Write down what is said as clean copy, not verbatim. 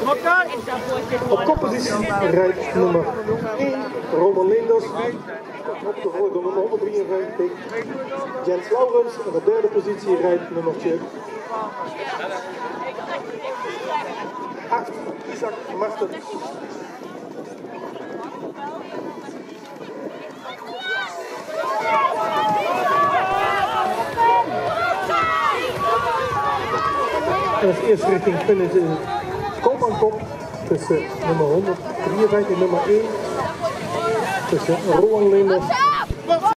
Op koppositie rijdt nummer 1, Roman Leenders. Opgevolgd door nummer 153, Jens Laurens. En op derde positie rijdt nummertje 8, Isaac Martens. En als eerste richting finish is het kop aan kop tussen nummer 153 en nummer 1. Tussen Roland Leenders